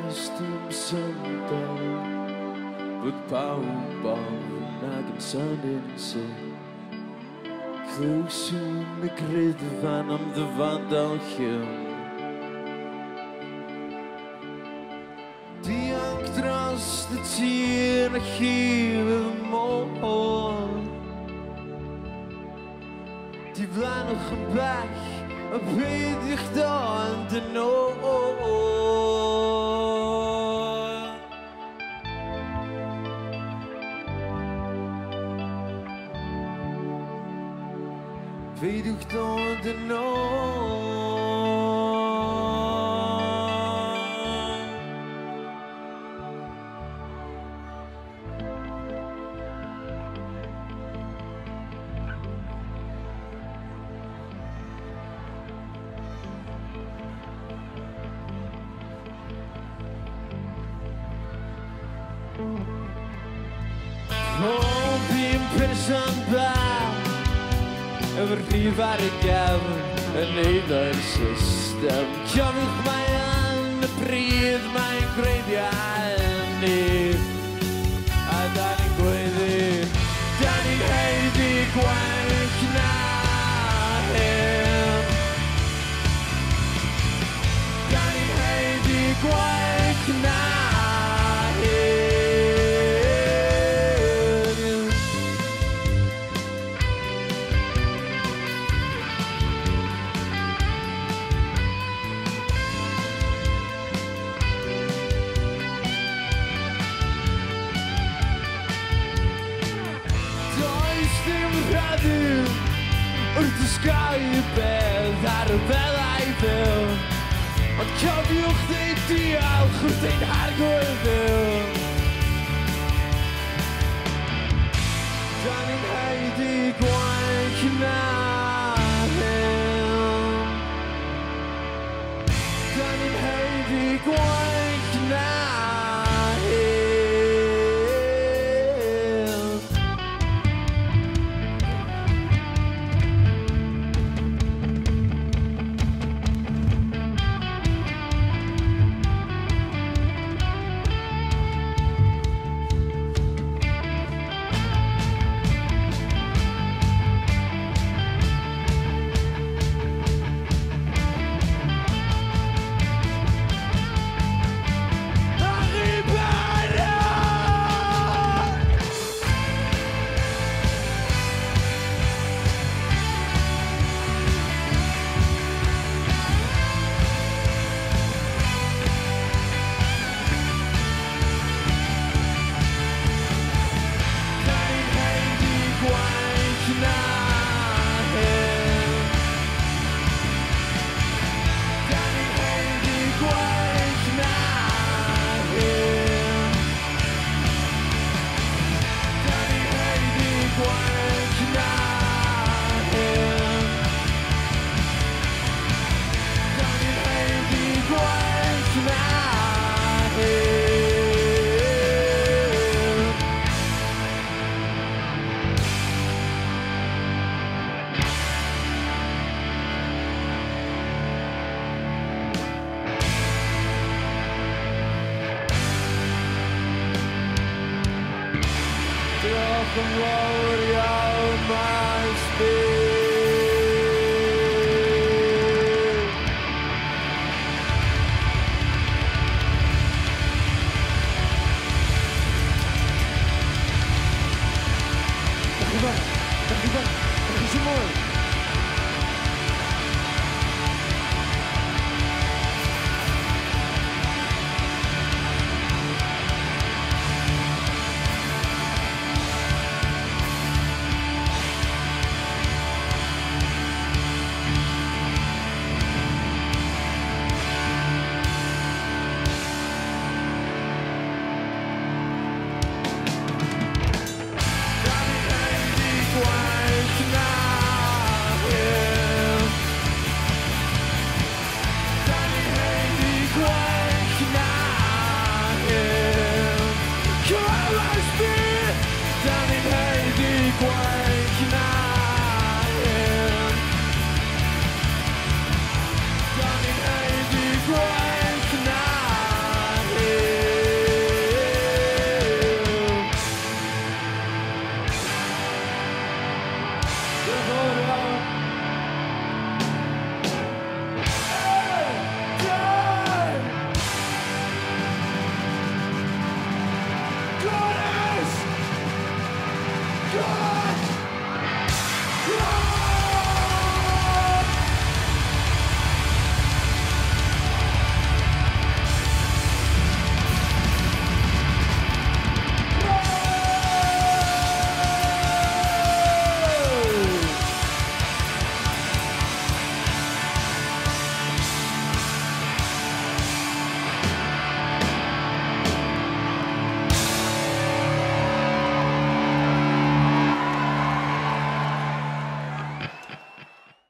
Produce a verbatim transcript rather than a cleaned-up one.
Jestem søndag på et bagnakken sandelse. Klausen med grydevann om det vandalchen. Die angst de tier naar hier morgen. Die blijven gebak, een beetje dicht aan de nood. Weet ik dan de nood? Oh, being present back. Over die waar ik heb een neder system. Kan ik mij aan de priet, mijn gredia niet. En dan ik weet het, dan ik heet die kwijt naar hem. Dan ik heet die kwijt naar hem. Uit de sky bed, daar wel hij wil. Want kan je nog niet die al goed in haar gooien wil. Dan in hij die kwijt naar hem. Dan in hij die kwijt naar hem. Gloria, my